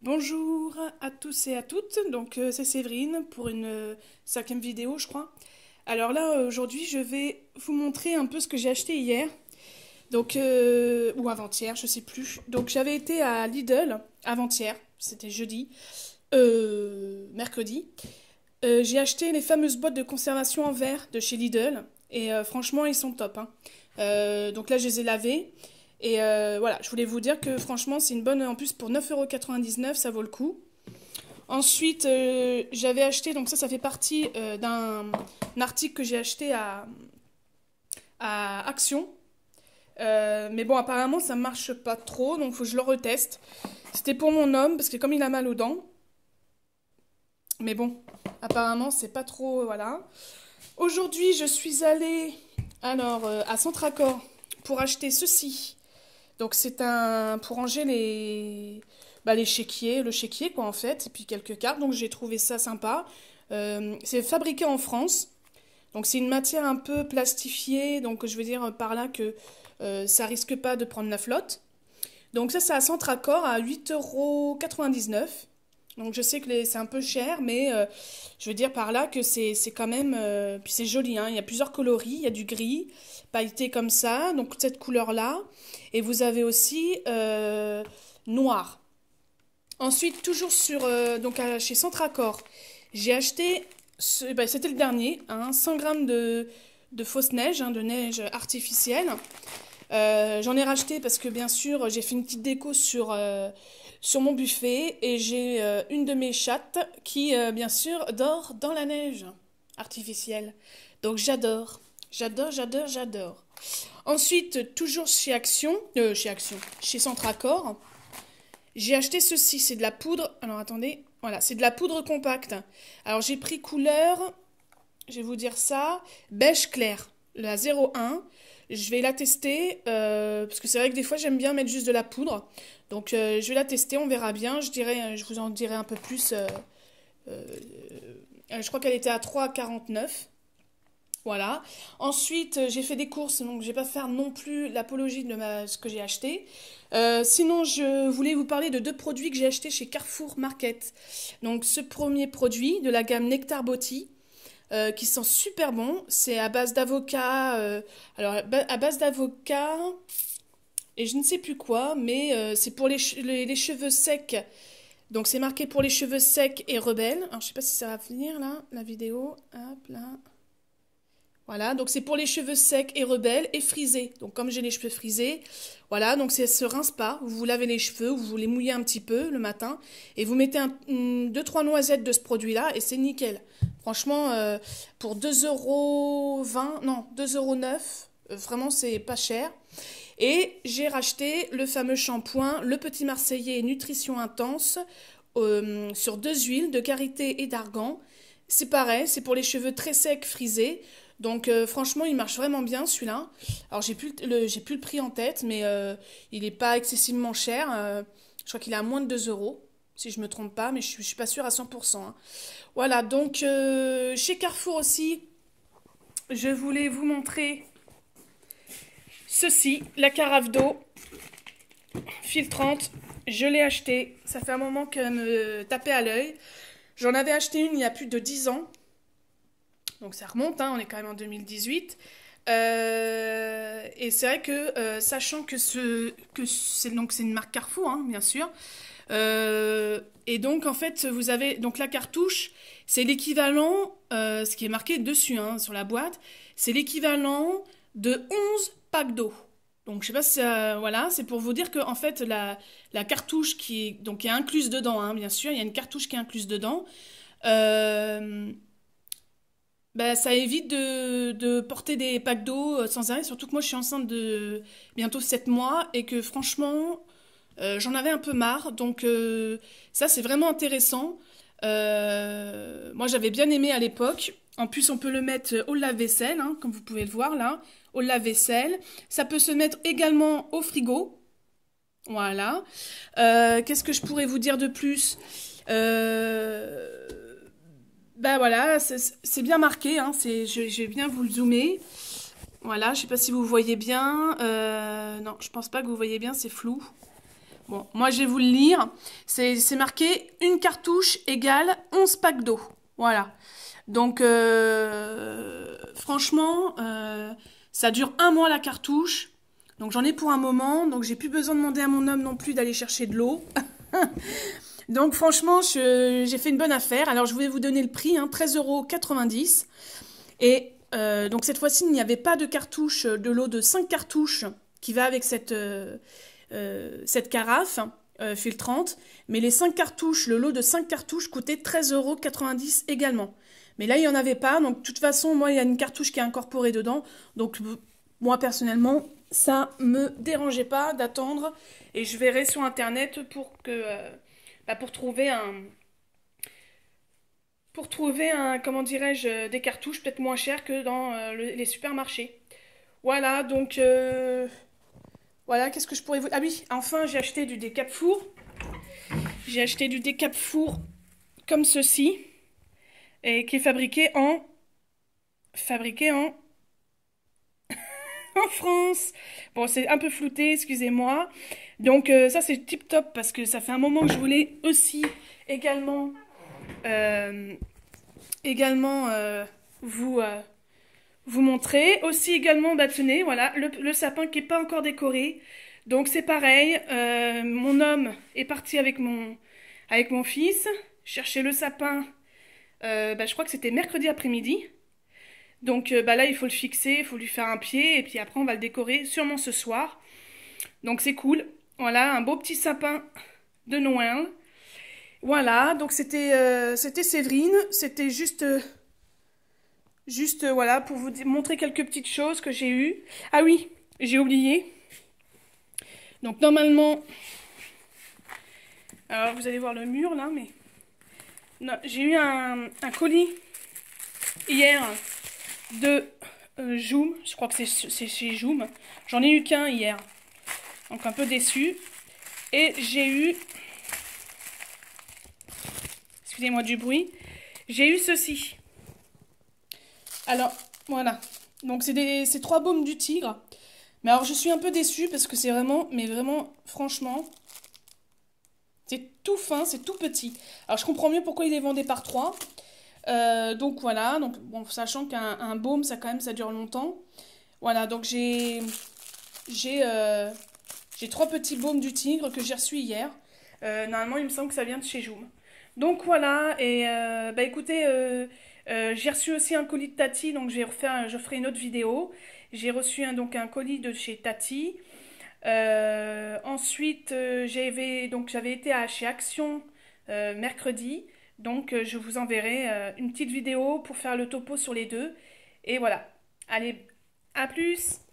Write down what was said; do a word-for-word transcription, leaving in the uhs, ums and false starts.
Bonjour à tous et à toutes, donc euh, c'est Séverine pour une euh, cinquième vidéo je crois. Alors là euh, aujourd'hui je vais vous montrer un peu ce que j'ai acheté hier, donc euh, ou avant-hier, je sais plus. Donc j'avais été à Lidl avant-hier, c'était jeudi, euh, mercredi. Euh, j'ai acheté les fameuses boîtes de conservation en verre de chez Lidl et euh, franchement ils sont top, hein. Euh, donc là je les ai lavées. Et euh, voilà, je voulais vous dire que franchement, c'est une bonne. En plus, pour neuf euros quatre-vingt-dix-neuf, ça vaut le coup. Ensuite, euh, j'avais acheté, donc ça, ça fait partie euh, d'un un article que j'ai acheté à, à Action. Euh, mais bon, apparemment, ça marche pas trop, donc faut que je le reteste. C'était pour mon homme, parce que comme il a mal aux dents. Mais bon, apparemment, c'est pas trop. Voilà. Aujourd'hui, je suis allée alors, euh, à Centracor pour acheter ceci. Donc c'est un pour ranger les bah, les chéquiers, le chéquier quoi en fait, et puis quelques cartes. Donc j'ai trouvé ça sympa. Euh, c'est fabriqué en France. Donc c'est une matière un peu plastifiée. Donc je veux dire par là que euh, ça risque pas de prendre la flotte. Donc ça c'est à Centracor à huit euros quatre-vingt-dix-neuf. Donc je sais que les- c'est un peu cher, mais euh, je veux dire par là que c'est c'est quand même. Euh, puis c'est joli, hein. Il y a plusieurs coloris, il y a du gris, pailleté comme ça, donc cette couleur-là. Et vous avez aussi euh, noir. Ensuite, toujours sur, euh, donc à- chez Centracor, j'ai acheté, ce- bah, c'était le dernier, hein, cent grammes de, de fausse neige, hein, de neige artificielle. Euh, j'en ai racheté parce que bien sûr j'ai fait une petite déco sur, euh, sur mon buffet et j'ai euh, une de mes chattes qui euh, bien sûr dort dans la neige artificielle. Donc j'adore, j'adore, j'adore, j'adore. Ensuite, toujours chez Action, euh, chez Action, chez Centracor, j'ai acheté ceci, c'est de la poudre. Alors attendez, voilà, c'est de la poudre compacte. Alors j'ai pris couleur, je vais vous dire ça, beige clair, la zéro un. Je vais la tester, euh, parce que c'est vrai que des fois j'aime bien mettre juste de la poudre. Donc euh, je vais la tester, on verra bien. Je dirai, je vous en dirai un peu plus. Euh, euh, euh, je crois qu'elle était à trois virgule quarante-neuf. Voilà. Ensuite, euh, j'ai fait des courses, donc je vais pas faire non plus l'apologie de ma- ce que j'ai acheté. Euh, sinon, je voulais vous parler de deux produits que j'ai achetés chez Carrefour Market. Donc, ce premier produit de la gamme Nectar Botti, euh, qui sent super bon. C'est à base d'avocat. Euh, alors, à base d'avocat et je ne sais plus quoi, mais euh, c'est pour les, che- les, les cheveux secs. Donc, c'est marqué pour les cheveux secs et rebelles. Alors, je sais pas si ça va venir là, la vidéo. Hop là. Voilà, donc c'est pour les cheveux secs et rebelles et frisés. Donc comme j'ai les cheveux frisés, voilà, donc ça se rince pas. Vous vous lavez les cheveux, vous vous les mouillez un petit peu le matin et vous mettez un, une- deux trois noisettes de ce produit-là et c'est nickel. Franchement, euh, pour deux euros vingt, non, deux euros neuf, euh, vraiment c'est pas cher. Et j'ai racheté le fameux shampoing, le Petit Marseillais Nutrition Intense, euh, sur deux huiles de karité et d'argan. C'est pareil, c'est pour les cheveux très secs, frisés. Donc euh, franchement, il marche vraiment bien celui-là. Alors j'ai plus le, j'ai plus le prix en tête, mais euh, il n'est pas excessivement cher. Euh, je crois qu'il est à moins de deux euros, si je me trompe pas, mais je suis, je suis pas sûre à cent pour cent, hein. Voilà, donc euh, chez Carrefour aussi, je voulais vous montrer ceci, la carafe d'eau filtrante. Je l'ai achetée, ça fait un moment qu'elle me tapait à l'œil. J'en avais acheté une il y a plus de dix ans. Donc ça remonte, hein, on est quand même en deux mille dix-huit. Euh, et c'est vrai que, euh, sachant que ce, que c'est donc c'est une marque Carrefour, hein, bien sûr. Euh, et donc en fait, vous avez donc la cartouche, c'est l'équivalent, euh, ce qui est marqué dessus, hein, sur la boîte, c'est l'équivalent de onze packs d'eau. Donc je sais pas si ça- voilà, c'est pour vous dire que en fait la, la cartouche qui est donc qui est incluse dedans, hein, bien sûr, il y a une cartouche qui est incluse dedans. Euh, bah, ça évite de, de porter des packs d'eau euh, sans arrêt, surtout que moi je suis enceinte de bientôt sept mois et que franchement euh, j'en avais un peu marre. Donc euh, ça c'est vraiment intéressant. Euh, moi j'avais bien aimé à l'époque. En plus on peut le mettre au lave-vaisselle, hein, comme vous pouvez le voir là, au lave-vaisselle. Ça peut se mettre également au frigo. Voilà. Euh, qu'est-ce que je pourrais vous dire de plus? Euh, Ben voilà, c'est c'est bien marqué, hein, c'est, je, je vais bien vous le zoomer. Voilà, je sais pas si vous voyez bien. Euh, non, je pense pas que vous voyez bien, c'est flou. Bon, moi je vais vous le lire. C'est c'est marqué une cartouche égale onze packs d'eau. Voilà. Donc, euh, franchement, euh, ça dure un mois la cartouche. Donc j'en ai pour un moment. Donc j'ai plus besoin de demander à mon homme non plus d'aller chercher de l'eau. Donc franchement, je- j'ai fait une bonne affaire. Alors je voulais vous donner le prix, hein, treize euros quatre-vingt-dix. Et euh, donc cette fois-ci, il n'y avait pas de cartouche, de l'eau de cinq cartouches qui va avec cette, euh, euh, cette carafe euh, filtrante. Mais les cinq cartouches, le lot de cinq cartouches coûtait treize euros quatre-vingt-dix également. Mais là, il n'y en avait pas. Donc de toute façon, moi, il y a une cartouche qui est incorporée dedans. Donc moi, personnellement, ça me dérangeait pas d'attendre. Et je verrai sur Internet pour que... euh, bah, pour trouver un... Pour trouver un, comment dirais-je, des cartouches peut-être moins chères que dans euh, le- les supermarchés. Voilà, donc... euh, voilà, qu'est-ce que je pourrais vous... Ah oui, enfin, j'ai acheté du décap four. J'ai acheté du décap four comme ceci. Et qui est fabriqué en... Fabriqué en... En France. Bon, c'est un peu flouté, excusez-moi. Donc euh, ça, c'est tip top parce que ça fait un moment que je voulais aussi également... euh, également euh, vous... euh, vous montrer. Aussi également, bah tenez, voilà, le, le sapin qui n'est pas encore décoré. Donc c'est pareil, euh, mon homme est parti avec mon, avec mon fils, chercher le sapin, euh, bah, je crois que c'était mercredi après-midi. Donc euh, bah, là, il faut le fixer, il faut lui faire un pied, et puis après, on va le décorer sûrement ce soir. Donc c'est cool. Voilà, un beau petit sapin de Noël. Voilà, donc c'était euh, c'était Séverine, c'était juste... euh, Juste, euh, voilà, pour vous di- montrer quelques petites choses que j'ai eues. Ah oui, j'ai oublié. Donc, normalement... Alors, vous allez voir le mur, là, mais... Non, j'ai eu un, un colis hier de euh, Joom. Je crois que c'est c'est chez Joom. J'en ai eu qu'un hier. Donc, un peu déçu. Et j'ai eu... Excusez-moi du bruit. J'ai eu ceci. Alors, voilà. Donc, c'est des- c'est trois baumes du tigre. Mais alors, je suis un peu déçue parce que c'est vraiment, mais vraiment, franchement, c'est tout fin, c'est tout petit. Alors, je comprends mieux pourquoi il est vendé par trois. Euh, donc, voilà. Donc, bon, sachant qu'un un baume, ça, quand même, ça dure longtemps. Voilà. Donc, j'ai, j'ai, euh, j'ai trois petits baumes du tigre que j'ai reçus hier. Euh, normalement, il me semble que ça vient de chez Joom. Donc, voilà. Et, euh, bah, écoutez, euh, euh, j'ai reçu aussi un colis de Tati. Donc, je vais refaire, je ferai une autre vidéo. J'ai reçu un, donc un colis de chez Tati. Euh, ensuite, euh, j'avais donc j'avais été à, chez Action euh, mercredi. Donc, euh, je vous enverrai euh, une petite vidéo pour faire le topo sur les deux. Et voilà. Allez, à plus!